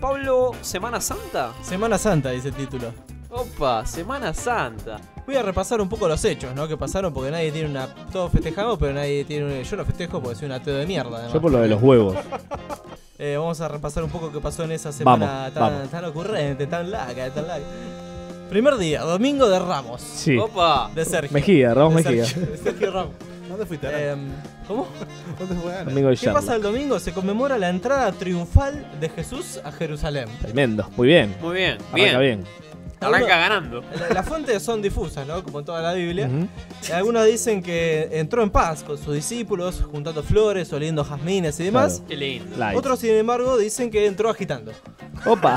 Pablo, ¿Semana Santa? Semana Santa dice el título. Opa, Semana Santa. Voy a repasar un poco los hechos, ¿no? Que pasaron porque nadie tiene una... Todos festejamos, pero nadie tiene una... Yo no festejo porque soy un ateo de mierda, además. Yo por lo de los huevos. Vamos a repasar un poco qué pasó en esa semana Vamos. tan ocurrente, tan larga. Primer día, domingo de Ramos. Sí. Opa. De Sergio. Mejía, Ramos De Mejía. Sergio Ramos. ¿Dónde fuiste, Ana? ¿Cómo? ¿Dónde fue Ana? Amigo de ¿Qué Charlie. pasa el domingo? Se conmemora la entrada triunfal de Jesús a Jerusalén. Tremendo. Muy bien. Muy bien, Arranca bien. Arranca ganando. Las fuentes son difusas, ¿no? Como en toda la Biblia. Ujú. Algunos dicen que entró en paz con sus discípulos, juntando flores, oliendo jazmines y demás. Claro. Qué lindo. Light. Otros, sin embargo, dicen que entró agitando. Opa.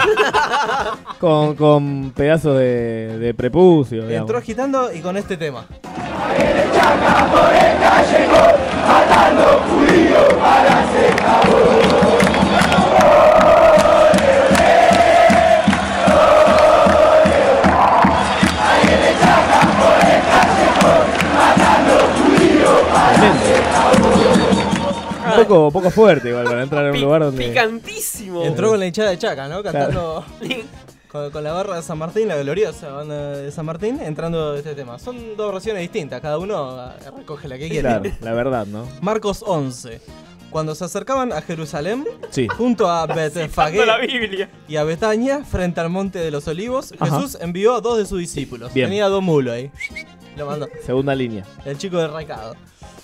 con pedazos de prepucio, digamos. Entró agitando y con este tema. Un poco fuerte igual para entrar en un lugar donde... Picantísimo. Entró con la hinchada de Chaca, ¿no? Cantando con la barra de San Martín, la gloriosa banda de San Martín, entrando este tema. Son dos versiones distintas, cada uno recoge la que quiere. Claro, la verdad, ¿no? Marcos 11. Cuando se acercaban a Jerusalén, Sí. junto a Betfagé la Biblia. y a Betania, frente al monte de los Olivos, Ajá. Jesús envió a 2 de sus discípulos. Bien. Tenía 2 mulos ahí. Lo mandó. Segunda línea. El chico de Raicado.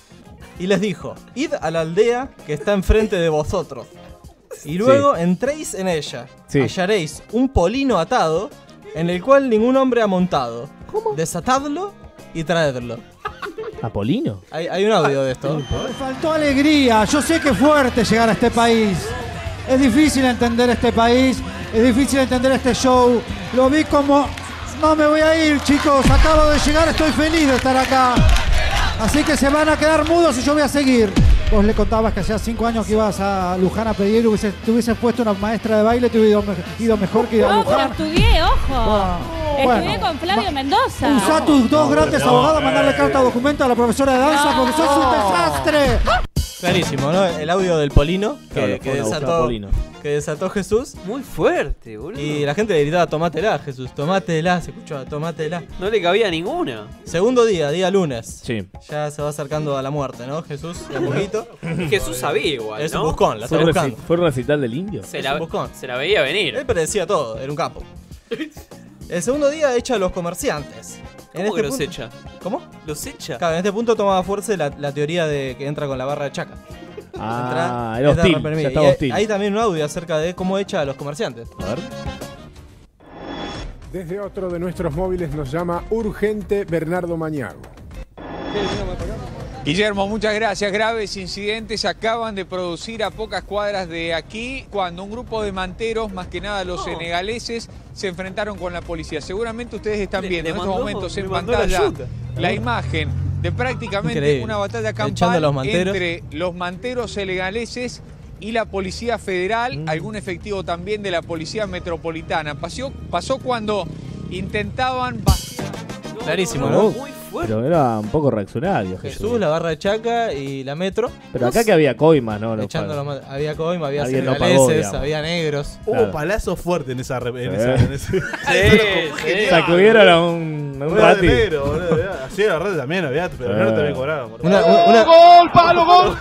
Y les dijo: id a la aldea que está enfrente de vosotros. Y luego entréis en ella. Sí. Hallaréis un polino atado en el cual ningún hombre ha montado. ¿Cómo? Desatadlo y traedlo. ¿Apolino? Hay un audio de esto. Me faltó alegría. Yo sé que es fuerte llegar a este país. Es difícil entender este país. Es difícil entender este show. Lo vi como... No me voy a ir, chicos. Acabo de llegar. Estoy feliz de estar acá. Así que se van a quedar mudos y yo voy a seguir. Vos le contabas que hacía 5 años que ibas a Luján a pedir. Te hubieses puesto una maestra de baile. Te hubiera ido mejor que ir a No, pero Luján. estudié, ojo. Bueno. Estudié con Flavio Mendoza. Usa tus dos grandes abogados a mandarle carta de documento a la profesora de danza porque sos un desastre. Clarísimo, ¿no? El audio del polino Claro, que fue una buscada desató, Polino. que desató Jesús. Muy fuerte, boludo. Y la gente le gritaba: tomátela, Jesús, tomátela. Se escuchaba: tomátela. No le cabía ninguna. Segundo día lunes. Sí. Ya se va acercando a la muerte, ¿no? Jesús, de a poquito. Jesús sabía igual, Es un ¿no? buscón, la está buscando. ¿Fue un recital del indio? Se Es la, un buscón. se la veía venir. Él predecía todo, era un capo. El segundo día echa a los comerciantes. ¿Cómo que los echa? ¿Cómo? ¿Los echa? Claro, en este punto tomaba fuerza la teoría de que entra con la barra de Chaca. Ah, Entra- era entra hostil. reprimida. Ya estaba Y hostil. hay también un audio acerca de cómo echa a los comerciantes. A ver. Desde otro de nuestros móviles nos llama urgente Bernardo Mañago. Guillermo, muchas gracias. Graves incidentes se acaban de producir a pocas cuadras de aquí cuando un grupo de manteros, más que nada los senegaleses, se enfrentaron con la policía. Seguramente ustedes están viendo en estos momentos en pantalla la imagen de prácticamente Increíble. una batalla Echando a campal los manteros. entre los manteros senegaleses y la Policía Federal, algún efectivo también de la Policía Metropolitana. Pasó cuando intentaban... Clarísimo, No, ¿no? Muy fuerte. Pero era un poco reaccionario, Jesús, la barra de Chaca y la metro. Pero acá que había coimas, ¿no? No, Echando los había coima, había Alguien no pagó, senegaleses, digamos. había negros. Hubo Claro. palazos fuertes en esa. Sí, sí. Sacudieron a un Un rati. negro, boludo. Así era rata también, había, pero no también cobraban. ¡Gol, palo, gol!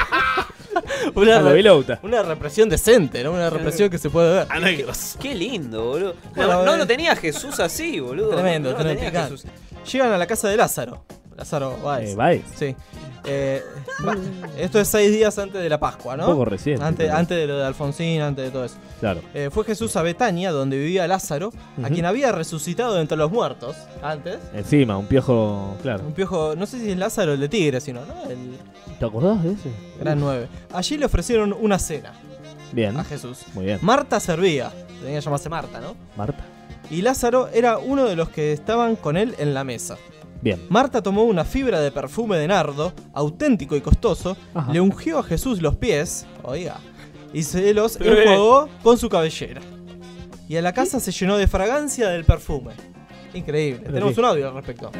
A lo Vilouta. Una represión decente, ¿no? Una represión que se puede ver. A negros. Qué lindo, boludo. Bueno, No lo tenía Jesús así, boludo. Tremendo, No lo tremendo. tenía Jesús. Llegan a la casa de Lázaro. Lázaro Báez. Báez. Sí. Esto es 6 días antes de la Pascua, ¿no? Un poco reciente, pero- Antes de lo de Alfonsín, antes de todo eso. Claro. Fue Jesús a Betania, donde vivía Lázaro, a quien había resucitado de entre los muertos antes. Encima, un piojo, claro. Un piojo, no sé si es Lázaro el de Tigre, sino, ¿no? El ¿Te acordás de ese? Gran 9. Allí le ofrecieron una cena Bien. a Jesús. Muy bien. Marta servía, tenía que llamarse Marta, ¿no? Marta. Y Lázaro era uno de los que estaban con él en la mesa. Bien. Marta tomó una fibra de perfume de nardo, auténtico y costoso, Ajá. le ungió a Jesús los pies, oiga, y se los enjuagó con su cabellera. Y a la casa se llenó de fragancia del perfume. Increíble. Pero Tenemos sí. un audio al respecto.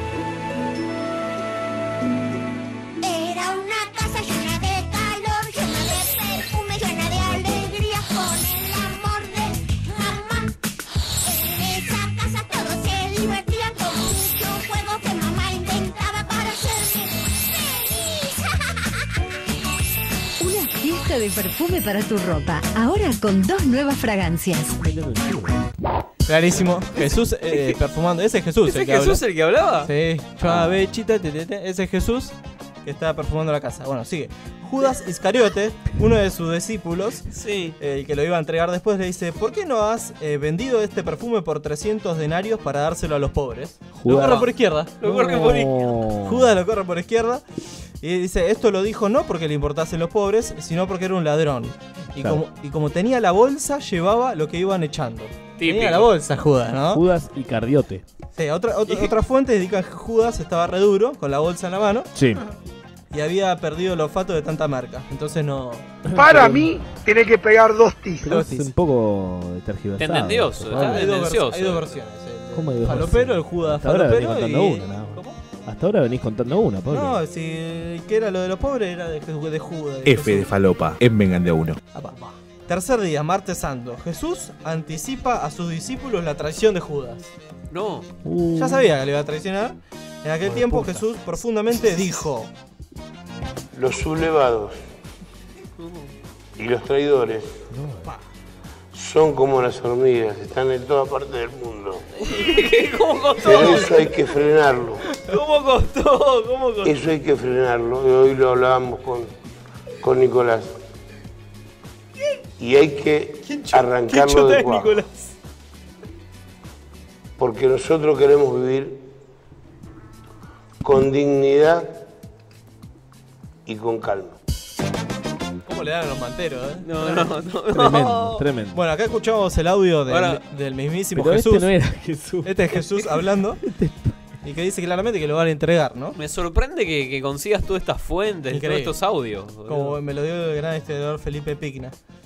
Era una casa llena de calor, Basta de perfume para tu ropa. Ahora con 2 nuevas fragancias. Clarísimo. Jesús perfumando. Ese es Jesús. ¿Ese es Jesús el que hablaba? Sí. Chuavechita, ese es Jesús que está perfumando la casa. Bueno, sigue. Judas Iscariote, uno de sus discípulos, sí, el que lo iba a entregar después, le dice: ¿por qué no has vendido este perfume por 300 denarios para dárselo a los pobres? Lo corre por izquierda. Judas lo corre por izquierda. Y dice: esto lo dijo no porque le importasen los pobres, sino porque era un ladrón. Y, claro, como tenía la bolsa, llevaba lo que iban echando. Típico. Tenía la bolsa Judas, ¿no? Judas Iscariote. Sí, otra fuente indica que Judas estaba re duro, con la bolsa en la mano. Sí. Y había perdido el olfato de tanta marca. Entonces no... Para mí, tiene que pegar 2 tizos. Pero es un poco tergiversado. Tendencioso, está tendencioso. Hay dos versiones. ¿Cómo hay dos falopero, el Judas hasta ahora venís falopero contando y... una, nada más. ¿Cómo? Hasta ahora venís contando una, Pablo. No, si que era lo de los pobres era de Judas. F de falopa, en Vengan de a uno. Tercer día, martes santo. Jesús anticipa a sus discípulos la traición de Judas. No. Ya sabía que le iba a traicionar. En aquel tiempo Jesús profundamente dijo: los sublevados y los traidores son como las hormigas, están en toda parte del mundo. ¿Cómo costó? Pero eso hay que frenarlo. ¿Cómo costó? ¿Cómo costó? Eso hay que frenarlo. Hoy lo hablábamos con Nicolás. Y hay que arrancarlo de cuajo. Porque nosotros queremos vivir con dignidad y con calma. ¿Cómo le dan a los manteros, No. Tremendo. Bueno, acá escuchamos el audio del mismísimo pero Jesús. Este no era Jesús. Este es Jesús hablando. Y que dice claramente que lo van a entregar, ¿no? Me sorprende que consigas todas estas fuentes, Increíble. todos estos audios. Como me lo dio el gran historiador Felipe Pigna.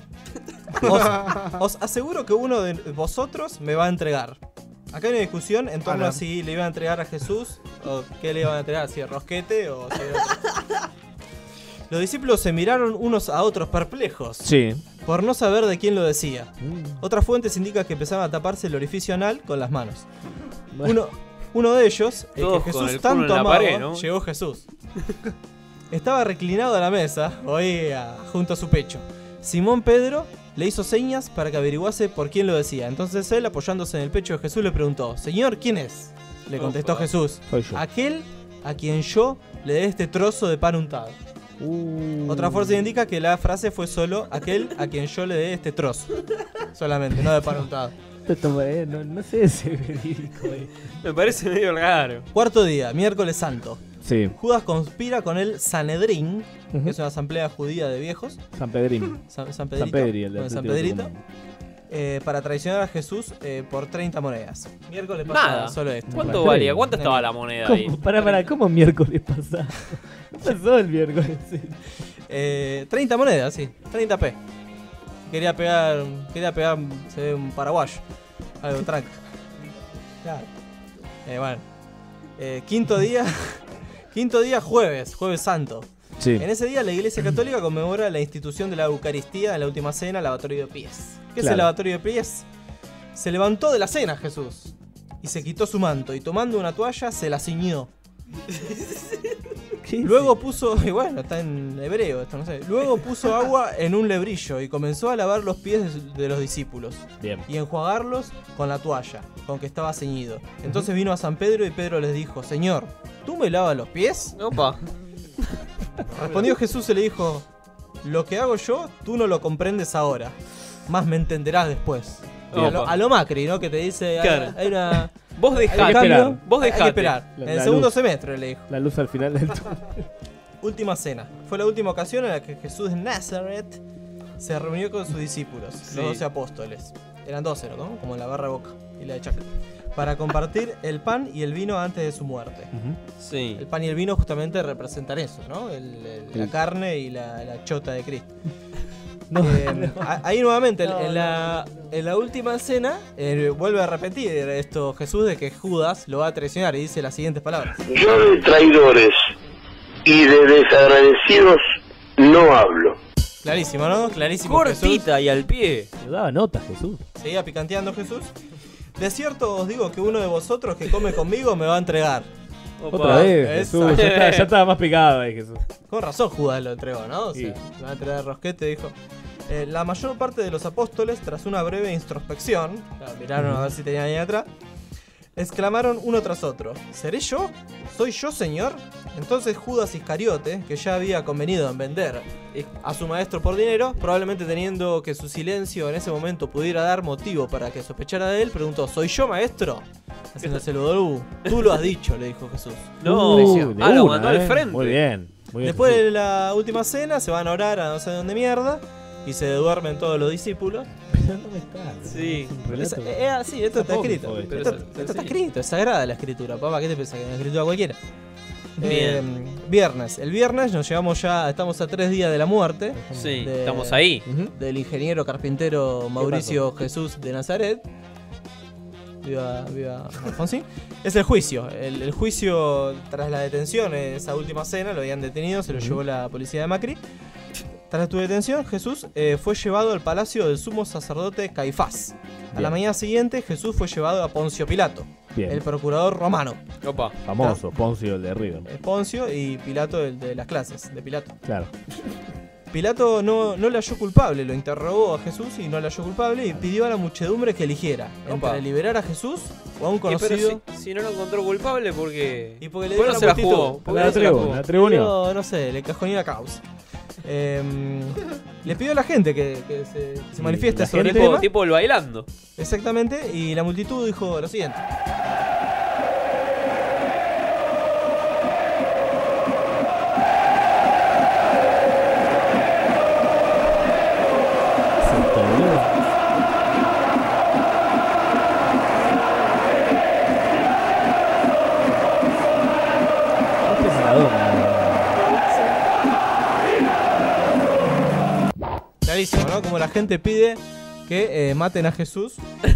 Os aseguro que uno de vosotros me va a entregar. Acá hay una discusión en torno a si le iban a entregar a Jesús o qué le iban a entregar, si rosquete o si Los discípulos se miraron unos a otros perplejos. Sí. Por no saber de quién lo decía. Otras fuentes indican que empezaban a taparse el orificio anal con las manos. Uno de ellos, el todos que con Jesús el culo tanto en la amaba, pared, ¿no? llegó Jesús. Estaba reclinado a la mesa, junto a su pecho. Simón Pedro le hizo señas para que averiguase por quién lo decía. Entonces él, apoyándose en el pecho de Jesús, le preguntó: Señor, ¿quién es? Le contestó Jesús: soy yo. Aquel a quien yo le dé este trozo de pan untado. Otra fuerza indica que la frase fue solo: aquel a quien yo le dé este trozo. Solamente, no de pan untado. No sé si es verídico. Me parece medio raro. Cuarto día, miércoles santo. Sí. Judas conspira con el Sanedrín, que es una asamblea judía de viejos. San Pedrín. San Pedrito. San Pedri, el Bueno, San Atlético Pedrito. Tucumán. Para traicionar a Jesús por 30 monedas. Miércoles pasado, Nada. solo esto. ¿Cuánto valía? ¿Cuánto estaba la moneda ahí? Pará, ¿cómo miércoles pasado? Pasó el miércoles. 30 monedas, sí. 30p. Quería pegar, se ve un paraguayo. Algo tranca. Claro. Bueno. Quinto día, jueves santo. Sí. En ese día la Iglesia Católica conmemora la institución de la Eucaristía en la última cena, lavatorio de pies. ¿Qué es el lavatorio de pies? Se levantó de la cena Jesús y se quitó su manto y tomando una toalla se la ciñó. Luego puso, y bueno, está en hebreo esto, no sé. Luego puso agua en un lebrillo y comenzó a lavar los pies de los discípulos. Bien. Y enjuagarlos con la toalla, con que estaba ceñido. Entonces vino a San Pedro y Pedro les dijo: Señor, ¿tú me lavas los pies? Opa. Respondió Jesús y le dijo: lo que hago yo, tú no lo comprendes ahora, más me entenderás después. A lo Macri, ¿no? Que te dice, claro, hay una... Vos dejate. Hay que esperar. En el segundo semestre le dijo. La luz al final del túnel. Última cena. Fue la última ocasión en la que Jesús de Nazaret se reunió con sus discípulos, los 12 apóstoles. Eran 12, ¿no? Como en la barra Boca y la de Chaco. Para compartir el pan y el vino antes de su muerte. Sí. El pan y el vino justamente representan eso, ¿no? La carne y la chota de Cristo. Ahí nuevamente, en la última cena, vuelve a repetir esto Jesús de que Judas lo va a traicionar y dice las siguientes palabras: yo de traidores y de desagradecidos no hablo. Clarísimo, ¿no? Clarísimo. Cortita Jesús. Y al pie. Le daba nota Jesús. Seguía picanteando Jesús. De cierto os digo que uno de vosotros que come conmigo me va a entregar. Otra vez, Jesús, ya estaba más picado ahí, Jesús. Con razón Judas lo entregó, ¿no? O sea, Sí. va a entregar rosquete, dijo. La mayor parte de los apóstoles, tras una breve introspección, miraron a ver si tenían ahí atrás, exclamaron uno tras otro: ¿seré yo? ¿Soy yo, Señor? Entonces Judas Iscariote, que ya había convenido en vender a su maestro por dinero, probablemente teniendo que su silencio en ese momento pudiera dar motivo para que sospechara de él, preguntó: ¿soy yo, maestro? Haciéndoselo, tú lo has dicho, le dijo Jesús. No, lo mandó al frente. Muy bien. Después de la última cena se van a orar a no sé dónde mierda y se duermen todos los discípulos. Sí. Sí, esto está escrito. Esto está escrito, es sagrada la escritura, papá. ¿Qué te pensás? Que es una escritura cualquiera. Viernes. El viernes nos llevamos ya, estamos a 3 días de la muerte. Sí, estamos ahí. Del ingeniero carpintero Mauricio Jesús de Nazaret. Viva Alfonsín. Es el juicio. El juicio tras la detención, en esa última cena, lo habían detenido, se lo llevó la policía de Macri. Tras tu detención, Jesús fue llevado al palacio del sumo sacerdote Caifás. A la mañana siguiente, Jesús fue llevado a Poncio Pilato, el procurador romano. Opa. Famoso, Poncio, el de River. Poncio y Pilato, el de las clases, de Pilato. Claro. Pilato no le halló culpable, lo interrogó a Jesús y no le halló culpable y pidió a la muchedumbre que eligiera entre liberar a Jesús o a un conocido. Pero si no lo encontró culpable, porque le dio no se la jugó. La tribunó. No sé, le cajoneó la causa. Le pidió a la gente que se manifieste sobre el tema. Tipo el bailando. Exactamente, y la multitud dijo lo siguiente. Clarísimo, ¿no? Como la gente pide que maten a Jesús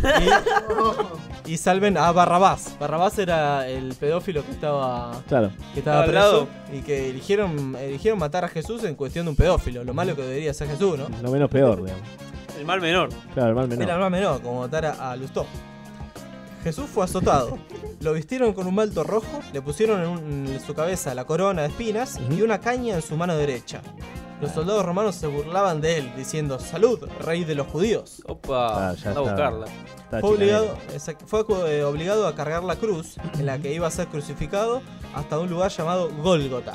y salven a Barrabás. Barrabás era el pedófilo que estaba preso y que eligieron matar a Jesús en cuestión de un pedófilo. Lo malo que debería ser Jesús, ¿no? Lo menos peor, digamos. El mal menor. Claro, el mal menor. Era el mal menor, como matar a Lustó. Jesús fue azotado. Lo vistieron con un manto rojo, le pusieron en su cabeza la corona de espinas y una caña en su mano derecha. Los soldados romanos se burlaban de él, diciendo: ¡Salud, rey de los judíos! Opa, anda a buscarla. Fue obligado a cargar la cruz en la que iba a ser crucificado hasta un lugar llamado Gólgota.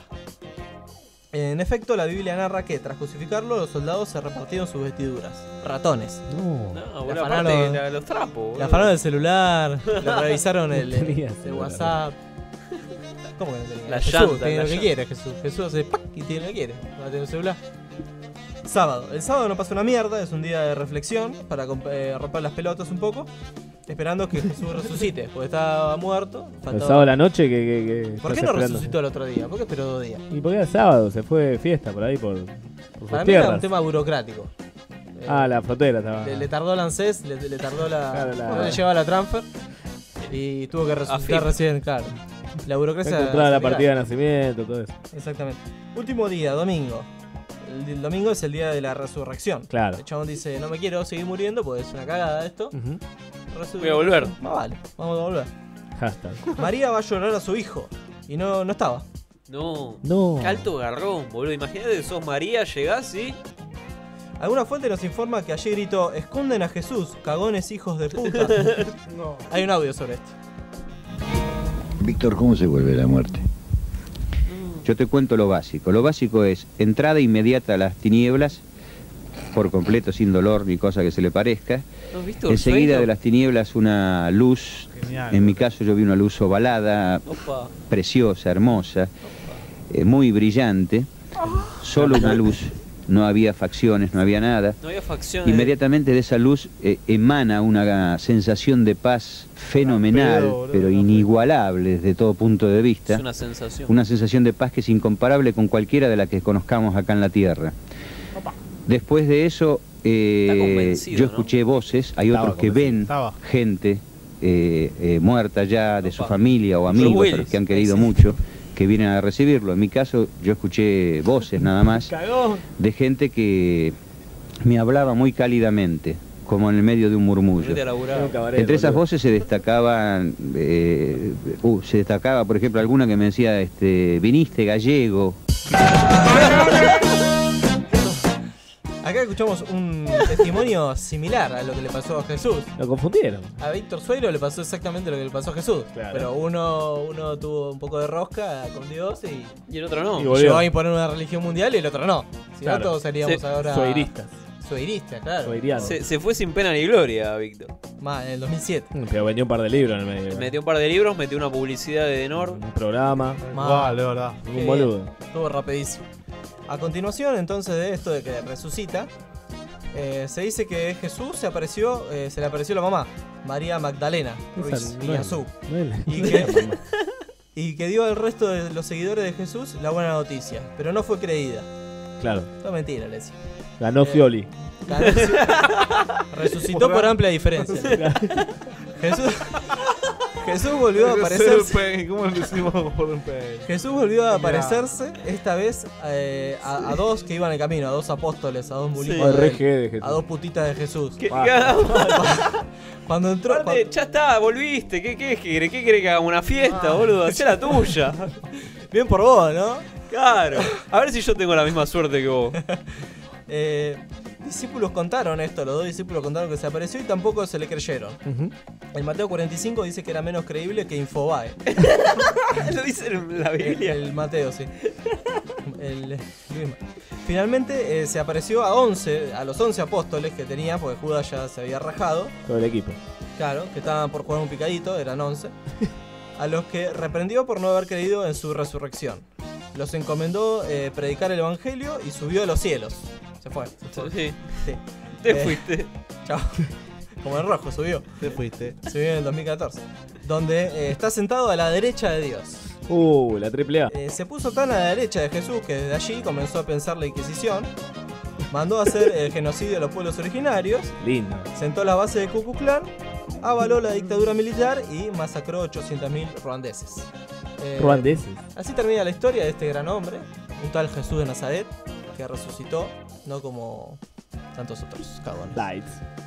En efecto, la Biblia narra que tras crucificarlo, los soldados se repartieron sus vestiduras. Ratones. Bueno, aparte los trapos. Le afanaron el celular, le revisaron el WhatsApp. ¿Cómo que no tenía? La Jesús llanta, tiene la lo que llanta. quiere, Jesús. Jesús hace ¡pac! Y tiene lo que quiere. Va a tener el celular. Sábado. El sábado no pasa una mierda, es un día de reflexión para romper las pelotas un poco. Esperando que Jesús resucite, porque estaba muerto. El sábado a la noche que ¿Por qué no resucitó el otro día? ¿Por qué esperó 2 días? Y porque era sábado, se fue fiesta por ahí, por sus Para mí tierras. era un tema burocrático. La frontera estaba. Le tardó el ANSES, le tardó no le llevaba la transfer y tuvo que resucitar recién, claro. La burocracia. Encontrar la partida de nacimiento, todo eso. Exactamente. Último día, domingo. El domingo es el día de la resurrección. Claro. El chabón dice: no me quiero seguir muriendo porque es una cagada esto. Voy a volver. Vale, vamos a volver. Hashtag. María va a llorar a su hijo y no estaba. No. No. Qué alto garrón, boludo. Imagínate que sos María, llegás y... Alguna fuente nos informa que allí gritó: esconden a Jesús, cagones hijos de puta. No. Hay un audio sobre esto. Víctor, ¿cómo se vuelve la muerte? Yo te cuento lo básico. Lo básico es entrada inmediata a las tinieblas, por completo, sin dolor ni cosa que se le parezca. Enseguida de las tinieblas una luz. Genial. En mi caso yo vi una luz ovalada, preciosa, hermosa, muy brillante. Solo una luz. No había facciones, no había nada. No había facciones. Inmediatamente de esa luz emana una sensación de paz fenomenal, pero inigualable desde todo punto de vista. Es una sensación. Una sensación de paz que es incomparable con cualquiera de la que conozcamos acá en la Tierra. Después de eso, yo escuché voces, hay otros que ven gente muerta ya de su familia o amigos a los que han querido mucho, que vienen a recibirlo. En mi caso, yo escuché voces nada más de gente que me hablaba muy cálidamente. como en el medio de un murmullo. Vete a laburar. Entre esas voces se destacaba, por ejemplo, alguna que me decía, viniste gallego. Acá escuchamos un testimonio similar a lo que le pasó a Jesús. Lo confundieron. A Víctor Sueiro le pasó exactamente lo que le pasó a Jesús. Claro. Pero uno tuvo un poco de rosca con Dios y el otro no. Y llegó a imponer una religión mundial y el otro no. Si Claro. no, todos seríamos ahora... Sueiristas. Sueiristas, claro. Se fue sin pena ni gloria, Víctor. Más, en el 2007. Pero vendió un par de libros en el medio. Metió un par de libros, metió una publicidad de Denor. Un programa. Vale, verdad. Un boludo. Estuvo rapidísimo. A continuación, entonces, de esto de que resucita, se dice que Jesús se le apareció la mamá, María Magdalena Ruiz Iñazú, y que dio al resto de los seguidores de Jesús la buena noticia, pero no fue creída. Claro. No, mentira, le decía. Ganó Fioli. Resucitó por amplia diferencia. Jesús volvió a aparecerse. ¿Cómo le decimos por un pez? Jesús volvió a aparecerse, esta vez a dos que iban en camino, a dos apóstoles, a dos mulitos, a dos putitas de Jesús. Cuando entró. Ya está, volviste. ¿Qué querés que hagamos una fiesta, boludo? Hacé la tuya. Bien por vos, ¿no? Claro. A ver si yo tengo la misma suerte que vos. Discípulos contaron esto, los dos discípulos contaron que se apareció y tampoco se le creyeron. El Mateo 45 dice que era menos creíble que Infobae. Lo dice en la Biblia. El Mateo, sí. Finalmente se apareció a los 11 apóstoles que tenía, porque Judas ya se había rajado. Todo el equipo. Claro, que estaban por jugar un picadito, eran 11. A los que reprendió por no haber creído en su resurrección. Los encomendó predicar el evangelio y subió a los cielos. Se fue. Sí. Sí. Te fuiste. Chao. Como en rojo, subió. Te fuiste. Subió en el 2014. Donde está sentado a la derecha de Dios. La AAA. Se puso tan a la derecha de Jesús que desde allí comenzó a pensar la Inquisición. Mandó a hacer el genocidio de los pueblos originarios. Lindo. Sentó la base de Ku Klux Klan. Avaló la dictadura militar y masacró 800.000 ruandeses. Ruandeses. Así termina la historia de este gran hombre, un tal Jesús de Nazaret, que resucitó, no como tantos otros cabrones. Lights.